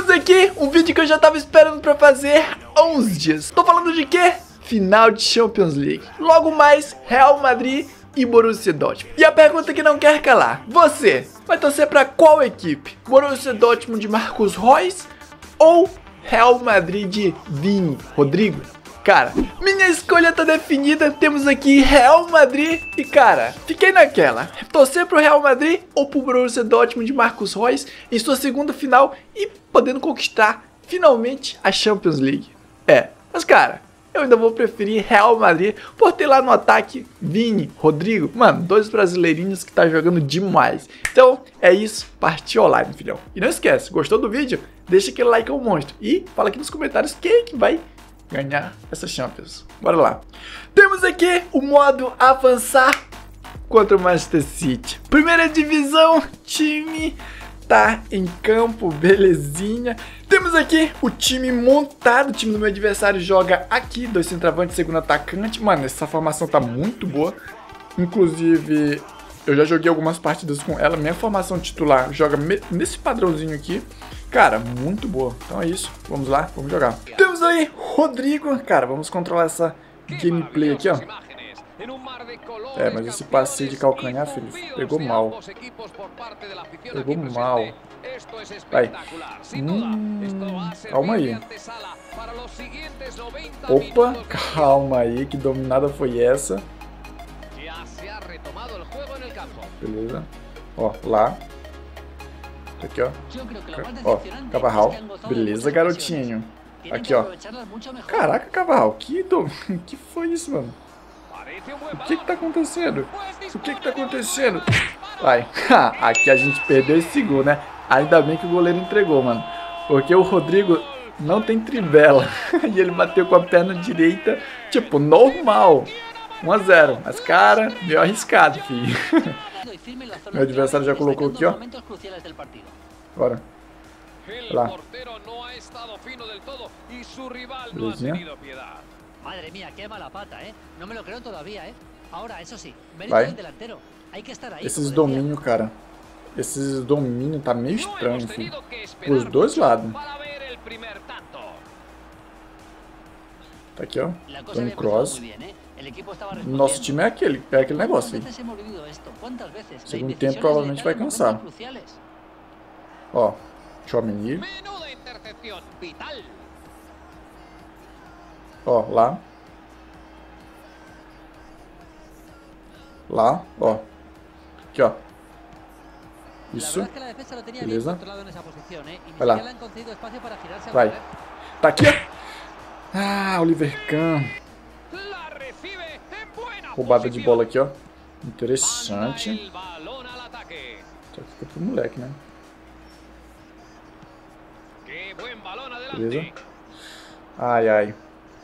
Temos aqui um vídeo que eu já tava esperando pra fazer há uns dias. Tô falando de quê? Final de Champions League. Logo mais, Real Madrid e Borussia Dortmund. E a pergunta que não quer calar: você vai torcer pra qual equipe? Borussia Dortmund de Marcos Reus ou Real Madrid de Vini, Rodrigo? Cara, minha escolha tá definida. Temos aqui Real Madrid e, cara, fiquei naquela: torcer pro Real Madrid ou pro Borussia Dortmund de Marcos Reus em sua segunda final e podendo conquistar finalmente a Champions League. Mas cara, eu ainda vou preferir Real Madrid por ter lá no ataque Vini, Rodrigo. Mano, dois brasileirinhos que tá jogando demais. Então é isso, partiu online, filhão. E não esquece, gostou do vídeo? Deixa aquele like ao monstro e fala aqui nos comentários quem é que vai ganhar essa Champions. Bora lá. Temos aqui o modo avançar contra o Manchester City. Primeira divisão, time tá em campo, belezinha. Temos aqui o time montado. O time do meu adversário joga aqui, dois centroavantes, segundo atacante. Mano, essa formação tá muito boa. Inclusive, eu já joguei algumas partidas com ela. Minha formação titular joga nesse padrãozinho aqui. Cara, muito boa. Então é isso. Vamos lá, vamos jogar. Temos aí Rodrigo. Cara, vamos controlar essa gameplay aqui, ó. Mas esse passeio de calcanhar, filho, pegou mal. Pegou mal. Vai. Calma aí. Opa, calma aí. Que dominada foi essa? Beleza. Ó, lá. Aqui, ó. Ó, Carvajal. Beleza, garotinho. Aqui, ó. Caraca, Carvajal. Que foi isso, mano? O que tá acontecendo? O que tá acontecendo? Vai. Aqui a gente perdeu esse gol, né? Ainda bem que o goleiro entregou, mano. Porque o Rodrigo não tem trivela. E ele bateu com a perna direita. Tipo, normal. 1 a 0. Mas, cara, meio arriscado, filho. Meu adversário já colocou aqui, ó. Bora. Lá. Belezinha. Madre mía, qué mala pata, No me lo creo todavía, Ahora, eso sí, mérito del delantero. Hay que estar ahí. Esses domínios, cara. Esses domínios tá meio estranho, filho. Os dois lados. Tá aqui, ó. Toni Kroos. Nosso time é aquele negócio aí. Segundo tempo provavelmente vai cansar. Ó, Tchouaméni. Ó, lá. Lá, ó. Aqui, ó. Isso. Beleza. Vai lá. Vai. Tá aqui, ó. Ah, Oliver Kahn. Roubada de bola aqui, ó. Interessante. Só que fica pro moleque, né? Beleza. Ai, ai.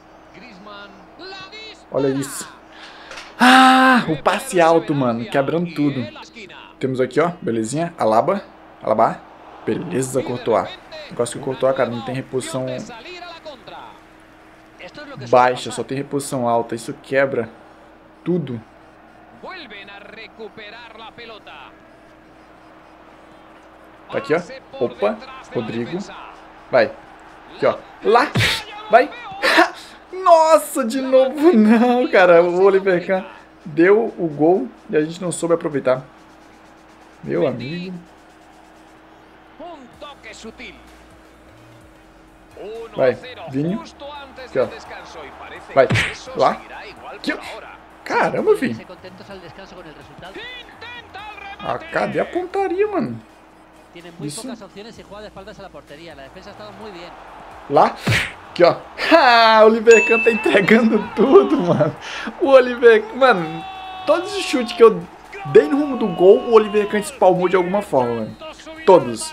Olha isso. Ah, o passe alto, mano. Quebrando tudo. Temos aqui, ó. Belezinha. Alaba. Beleza, Courtois. Negócio que o Courtois, cara, não tem reposição baixa. Só tem reposição alta. Isso quebra tudo. Tá aqui, ó. Opa. Rodrigo. Vai. Aqui, ó. Lá. Vai. Nossa, de novo não, cara. O Oliver Kahn deu o gol e a gente não soube aproveitar. Meu amigo. Vai, Vini. Aqui, ó. Vai, lá. Aqui, ó. Caramba, filho. Ah, cadê a pontaria, mano? Isso. Lá. Aqui, ó. Ah, o Oliver Kahn tá entregando tudo, mano. O Oliver... Mano, todos os chutes que eu dei no rumo do gol, o Oliver Kahn espalmou de alguma forma, mano. Todos.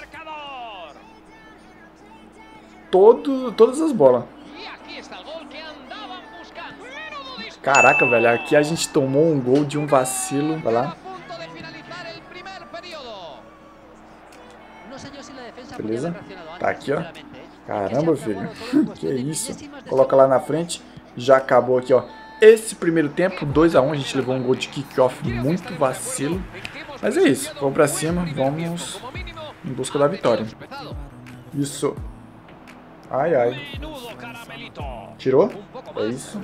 Todas as bolas. Caraca, velho. Aqui a gente tomou um gol de um vacilo. Vai lá. Beleza. Tá aqui, ó. Caramba, filho. Que isso. Coloca lá na frente. Já acabou aqui, ó. Esse primeiro tempo, 2 a 1. A gente levou um gol de kick-off muito vacilo. Mas é isso. Vamos pra cima. Vamos em busca da vitória. Isso. Ai, ai. Tirou? É isso.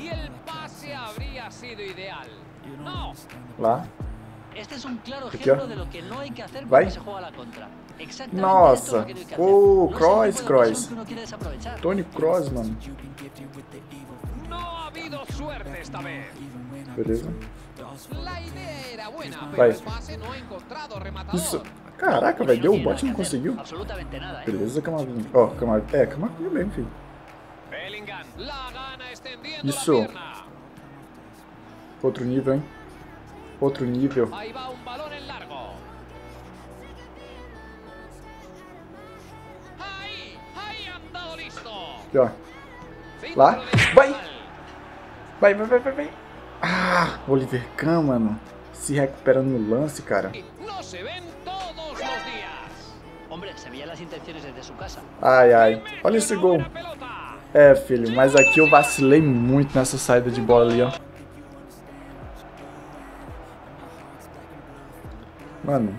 Lá. Este es un claro Aqui, ejemplo ó. de lo que no hay que hacer Vai. cuando se juega a la contra. Exactamente Nossa. esto es lo que no hay que hacer. Ô, No es Kroos, el tipo de Kroos. ocasión que uno quiere desaprovechar. Toni Kroos, mano. No ha habido suerte esta vez. Beleza. La idea era buena, pero Vai. el pase no ha encontrado rematador. Isso. Caraca, velho. Deu o bot e não conseguiu. Absolutamente nada, ¿eh? Beleza, Camavinga. Ó, Camavinga. É, Camavinga mesmo, filho. Bellingham la gana extendiendo Isso. la pierna. Outro nível, hein? Outro nível. Ahí va un balón en largo. Ahí han dado listo. Aqui, ó. Centro Lá. de Vai. Yamal. Vai. Ah, Oliver Kahn, mano. Se recuperando no lance, cara. No se ven todos los días. Hombre, se veían las intenciones desde su casa. Ai. Olha esse gol. Buena pelota. É, filho, mas aqui eu vacilei muito nessa saída de bola ali, ó. Mano,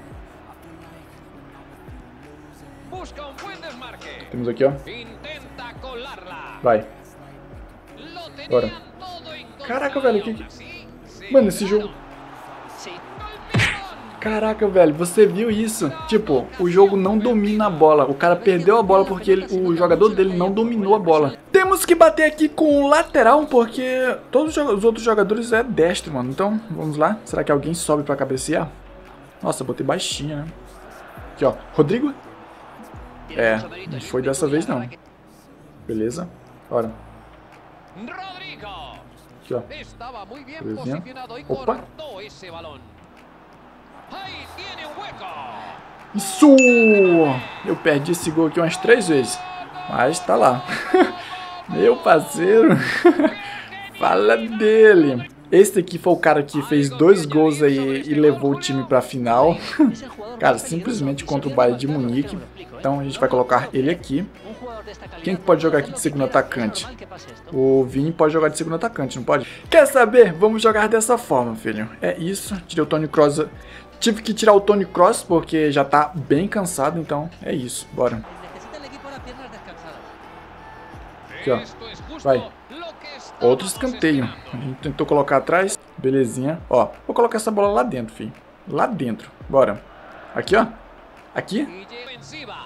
Busca un buen desmarque. temos aqui, ó. Intenta colarla. Vai. Lo tenían Bora. todo en contra. Caraca, velho, Y que- aún así, se Mano, esse ganaron. jogo... Sí. Caraca, velho, você viu isso? Tipo, o jogo não domina a bola. O cara perdeu a bola porque o jogador dele não dominou a bola. Temos que bater aqui com o lateral, porque todos os outros jogadores é destro, mano. Então, vamos lá. Será que alguém sobe pra cabecear? Nossa, botei baixinho, né? Aqui, ó. Rodrigo? É, não foi dessa vez, não. Beleza. Bora. Rodrigo. Aqui, ó. Estaba muy bien Belezinha. posicionado y Opa. cortó ese balón. Ahí tiene un hueco. Isso! Eu perdi esse gol aqui umas 3 vezes. Mas tá lá. Meu parceiro. Fala dele. Esse aqui foi o cara que fez 2 gols aí e levou o time pra final. Cara, simplesmente contra o Bayern de Munique. Então a gente vai colocar ele aqui. Quem pode jogar aqui de segundo atacante? O Vini pode jogar de segundo atacante, não pode? Quer saber? Vamos jogar dessa forma, filho. É isso. Tirei o Toni Kroos. Tive que tirar o Toni Kroos porque já tá bem cansado, então é isso. Bora. Necesita el equipo las piernas descansadas. Aqui, ó. Esto es justo Vai. lo que estábamos Outro escanteio. esperando. A gente tentou colocar atrás. Belezinha. Ó, vou colocar essa bola lá dentro, filho. Lá dentro. Bora. Aqui, ó. Aqui. Y llega ofensiva.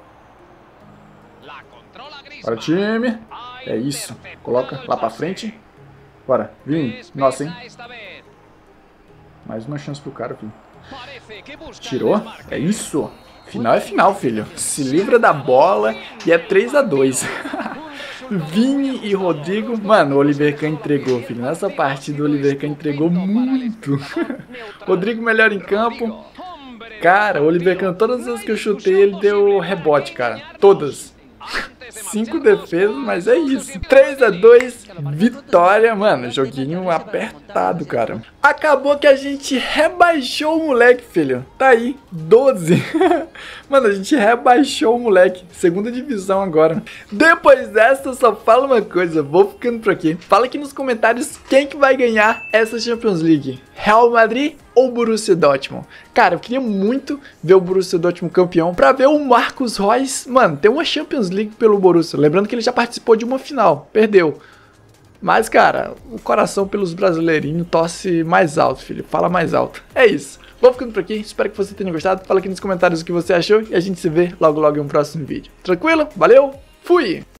La controla Griezmann. Bora, time. Ha É isso. interceptado Coloca el lá pra pase. frente. Bora. Vini. Nossa, hein. Despesa esta vez. Mais uma chance pro cara, filho. Parece que busca el Tirou? desmarque. É isso. Final é final, filho. Se livra da bola e é 3-2. Vini e Rodrigo. Mano, o Oliver Kahn entregou, filho. Nessa partida o Oliver Kahn entregou muito. Rodrigo melhor em campo. Hombre, Cara, o Oliver Kahn, todas as vezes que eu chutei, ele deu rebote, cara. Todas. antes de 5 marchar, defesas, mas é isso. 3-2, vitória. Mano, joguinho apertado, cara. Acabou que a gente rebaixou o moleque, filho. Tá aí, 12. Mano, a gente rebaixou o moleque. Segunda divisão agora. Depois dessa, eu só falo uma coisa. Vou ficando por aqui. Fala aqui nos comentários quem que vai ganhar essa Champions League. Real Madrid ou Borussia Dortmund? Cara, eu queria muito ver o Borussia Dortmund campeão pra ver o Marcos Reus. Mano, tem uma Champions League pelo Borussia. Lembrando que ele já participou de uma final. Perdeu. Mas, cara, o coração pelos brasileirinhos torce mais alto, filho. Fala mais alto. É isso. Vou ficando por aqui. Espero que você tenha gostado. Fala aqui nos comentários o que você achou. E a gente se vê logo logo em um próximo vídeo. Tranquilo? Valeu? Fui!